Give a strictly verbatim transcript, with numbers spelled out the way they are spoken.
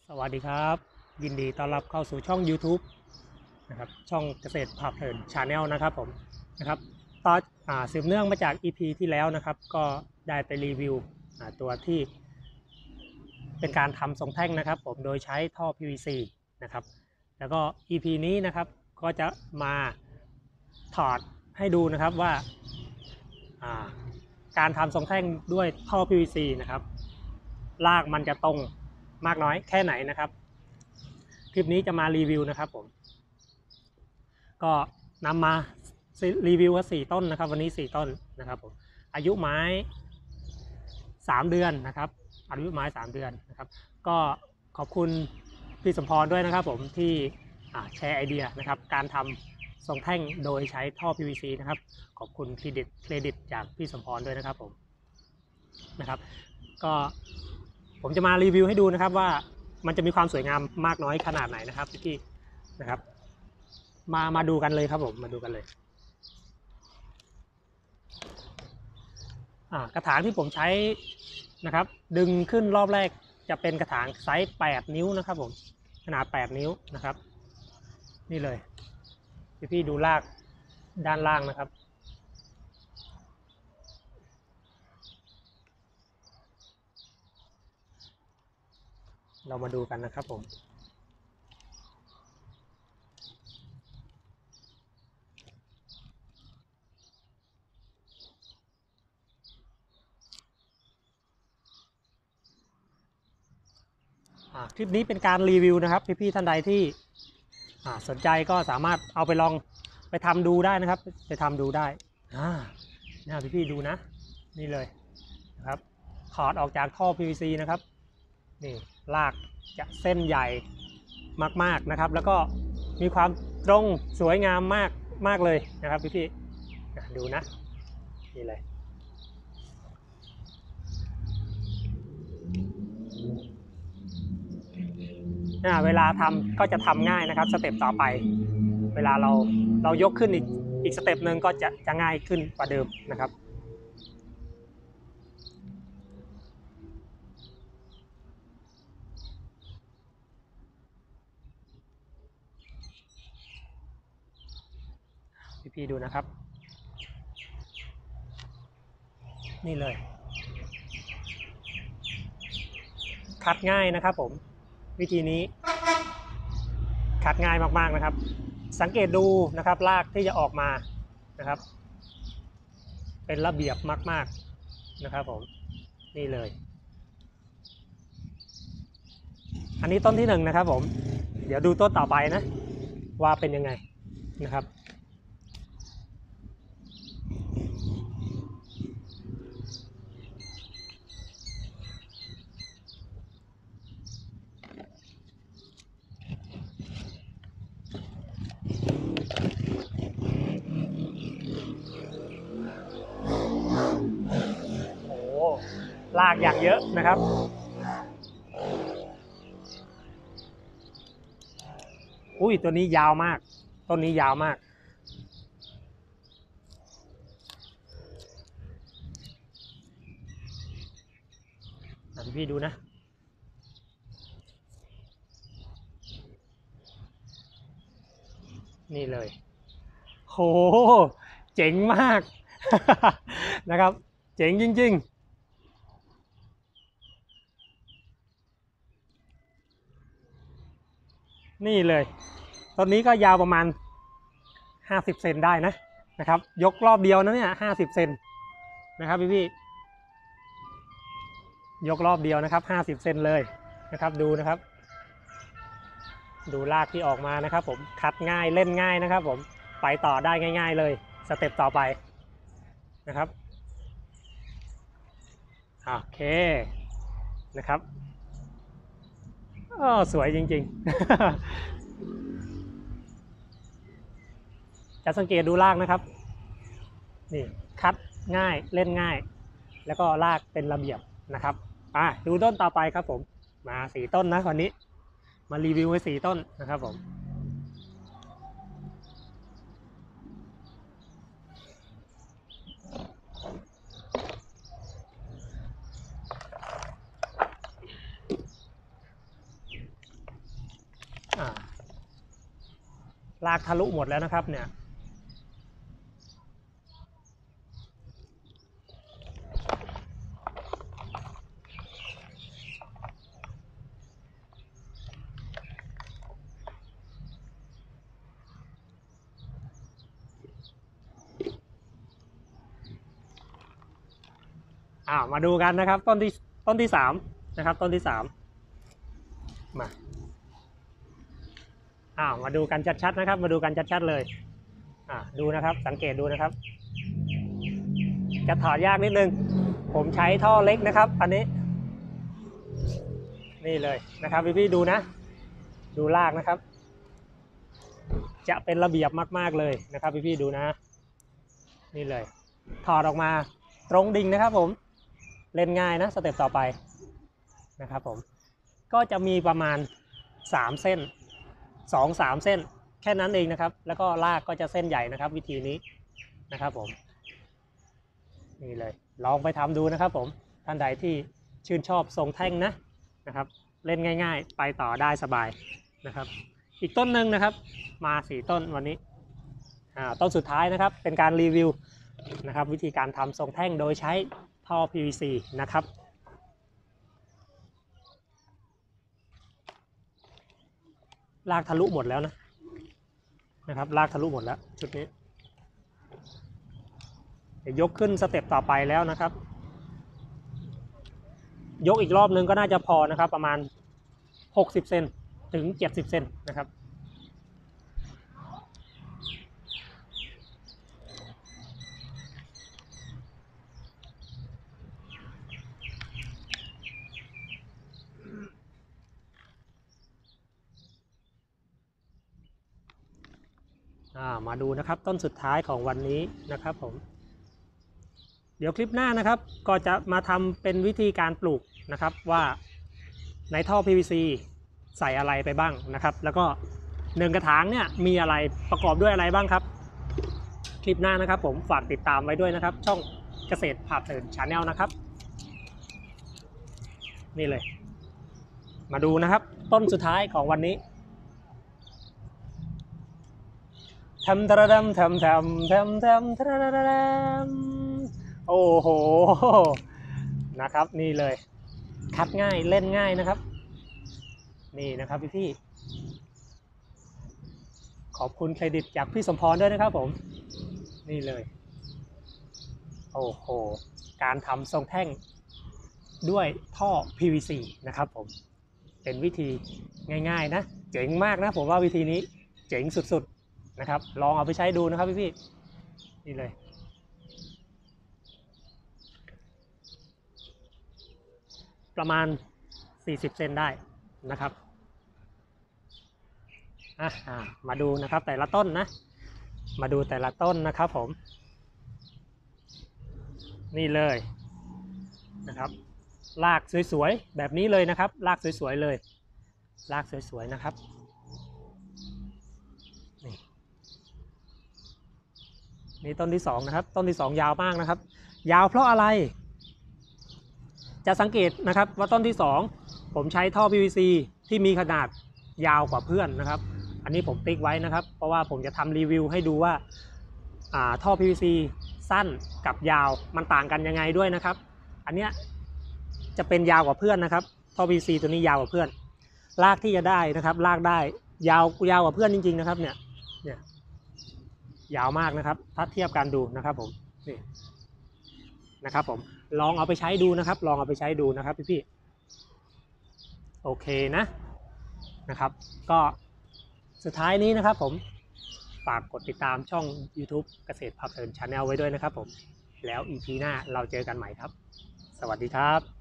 สวัสดีครับยินดีต้อนรับเข้าสู่ช่อง YouTube นะครับช่องเกษตรพาเพลินชาแนลนะครับผมนะครับตอนอ่าสืบเนื่องมาจาก อี พี ที่แล้วนะครับก็ได้ไปรีวิวตัวที่เป็นการทำทรงแท่งนะครับผมโดยใช้ท่อ พี วี ซี นะครับแล้วก็ อี พี นี้นะครับก็จะมาถอดให้ดูนะครับว่าการทำทรงแท่งด้วยท่อ พี วี ซี นะครับรากมันจะตรงมากน้อยแค่ไหนนะครับคลิปนี้จะมารีวิวนะครับผมก็นำมารีวิวว่าสี่ต้นนะครับวันนี้สี่ต้นนะครับผมอายุไม้สามเดือนนะครับอายุไม้สามเดือนนะครับก็ขอบคุณพี่สมพรด้วยนะครับผมที่แชร์ไอเดียนะครับการทำทรงแท่งโดยใช้ท่อ พี วี ซี นะครับขอบคุณเครดิตเครดิตจากพี่สมพรด้วยนะครับผมนะครับก็ผมจะมารีวิวให้ดูนะครับว่ามันจะมีความสวยงามมากน้อยขนาดไหนนะครับพี่นะครับมามาดูกันเลยครับผมมาดูกันเลยกระถางที่ผมใช้นะครับดึงขึ้นรอบแรกจะเป็นกระถางไซส์แปดนิ้วนะครับผมขนาดแปดนิ้วนะครับนี่เลยพี่พี่ดูรากด้านล่างนะครับเรามาดูกันนะครับผมคลิปนี้เป็นการรีวิวนะครับพี่ๆท่านใดที่สนใจก็สามารถเอาไปลองไปทำดูได้นะครับไปทำดูได้อ่านะพี่ๆดูนะนี่เลยนะครับถอดออกจากท่อ พี วี ซี นะครับนี่รากจะเส้นใหญ่มากๆนะครับแล้วก็มีความตรงสวยงามมากมากเลยนะครับพี่ๆดูนะนี่เลยเวลาทำก็จะทำง่ายนะครับสเต็ปต่อไปเวลาเราเรายกขึ้นอีกอีกสเต็ปหนึ่งก็จะจะง่ายขึ้นกว่าเดิมนะครับพี่ๆดูนะครับนี่เลยคัดง่ายนะครับผมวิธีนี้คัดง่ายมากๆนะครับสังเกตดูนะครับรากที่จะออกมานะครับเป็นระเบียบมากๆนะครับผมนี่เลยอันนี้ต้นที่หนึ่งนะครับผมเดี๋ยวดูต้นต่อไปนะว่าเป็นยังไงนะครับลากอย่างเยอะนะครับอุ้ยตัวนี้ยาวมากต้นนี้ยาวมากพี่ดูนะนี่เลยโหเจ๋งมากนะครับเจ๋งจริงๆนี่เลยต้นนี้ก็ยาวประมาณห้าสิบเซนได้นะนะครับยกรอบเดียวนะเนี่ยห้าสิบเซนนะครับพี่พี่ยกรอบเดียวนะครับห้าสิบเซนเลยนะครับดูนะครับดูรากที่ออกมานะครับผมคัดง่ายเล่นง่ายนะครับผมไปต่อได้ง่ายๆเลยสเต็ปต่อไปนะครับโอเคนะครับอ๋อสวยจริงๆจะสังเกตดูรากนะครับนี่คัดง่ายเล่นง่ายแล้วก็รากเป็นระเบียบนะครับอ่ะดูต้นต่อไปครับผมมาสี่ต้นนะวันนี้มารีวิวไว้สี่ต้นนะครับผมรากทะลุหมดแล้วนะครับเนี่ยอ้าวมาดูกันนะครับต้นที่ต้นที่สามนะครับต้นที่สามมาอ้าวมาดูกันชัดๆนะครับมาดูกันชัดๆเลยอ่าดูนะครับสังเกตดูนะครับจะถอดยากนิดนึงผมใช้ท่อเล็กนะครับอันนี้นี่เลยนะครับพี่ๆดูนะดูรากนะครับจะเป็นระเบียบมากๆเลยนะครับพี่ๆดูนะนี่เลยถอดออกมาตรงดิ่งนะครับผมเล่นง่ายนะสเต็ปต่อไปนะครับผมก็จะมีประมาณสามเส้น สองสามเส้นแค่นั้นเองนะครับแล้วก็รากก็จะเส้นใหญ่นะครับวิธีนี้นะครับผมนี่เลยลองไปทำดูนะครับผมท่านใดที่ชื่นชอบทรงแท่งนะนะครับเล่นง่ายๆไปต่อได้สบายนะครับอีกต้นหนึ่งนะครับมาสี่ต้นวันนี้อ่าต้นสุดท้ายนะครับเป็นการรีวิวนะครับวิธีการทำทรงแท่งโดยใช้ท่อ พี วี ซี นะครับรากทะลุหมดแล้วนะนะครับรากทะลุหมดแล้วชุดนี้จะยกขึ้นสเต็ปต่อไปแล้วนะครับยกอีกรอบนึงก็น่าจะพอนะครับประมาณหกสิบเซนถึงเจ็ดสิบเซนนะครับมาดูนะครับต้นสุดท้ายของวันนี้นะครับผมเดี๋ยวคลิปหน้านะครับก็จะมาทำเป็นวิธีการปลูกนะครับว่าในท่อ พี วี ซี ใส่อะไรไปบ้างนะครับแล้วก็หนึ่งกระถางเนี่ยมีอะไรประกอบด้วยอะไรบ้างครับคลิปหน้านะครับผมฝากติดตามไว้ด้วยนะครับช่องเกษตรพาเพลิน Channel นะครับนี่เลยมาดูนะครับต้นสุดท้ายของวันนี้ทำทำทำทำทำทำทำทำโอ้โหนะครับนี่เลยคัดง่ายเล่นง่ายนะครับนี่นะครับพี่พี่ขอบคุณเครดิตจากพี่สมพรด้วยนะครับผมนี่เลยโอ้โหการทำทรงแท่งด้วยท่อ พี วี ซี นะครับผมเป็นวิธีง่ายๆนะเจ๋งมากนะผมว่าวิธีนี้เจ๋งสุดๆนะครับลองเอาไปใช้ดูนะครับพี่ๆนี่เลยประมาณสี่สิบเซนได้นะครับอ่ะมาดูนะครับแต่ละต้นนะมาดูแต่ละต้นนะครับผมนี่เลยนะครับรากสวยๆแบบนี้เลยนะครับรากสวยๆเลยรากสวยๆนะครับนี่นี่ต้นที่สองนะครับต้นที่สองยาวมากนะครับยาวเพราะอะไรจะสังเกตนะครับว่าต้นที่สองผมใช้ท่อ พี วี ซี ที่มีขนาดยาวกว่าเพื่อนนะครับอันนี้ผมติ๊กไว้นะครับเพราะว่าผมจะทำรีวิวให้ดูว่าท่อ พี วี ซี สั้นกับยาวมันต่างกันยังไงด้วยนะครับอันเนี้ยจะเป็นยาวกว่าเพื่อนนะครับท่อ พี วี ซี ตัวนี้ยาวกว่าเพื่อนรากที่จะได้นะครับรากได้ยาวยาวกว่าเพื่อนจริงๆนะครับเนี่ยเนี่ยยาวมากนะครับถ้าเทียบกันดูนะครับผมนี่นะครับผมลองเอาไปใช้ดูนะครับลองเอาไปใช้ดูนะครับพี่ๆโอเคนะนะครับก็สุดท้ายนี้นะครับผมฝากกดติดตามช่อง YouTube เกษตรพาเพลิน Channel ไว้ด้วยนะครับผมแล้ว อี พี หน้าเราเจอกันใหม่ครับสวัสดีครับ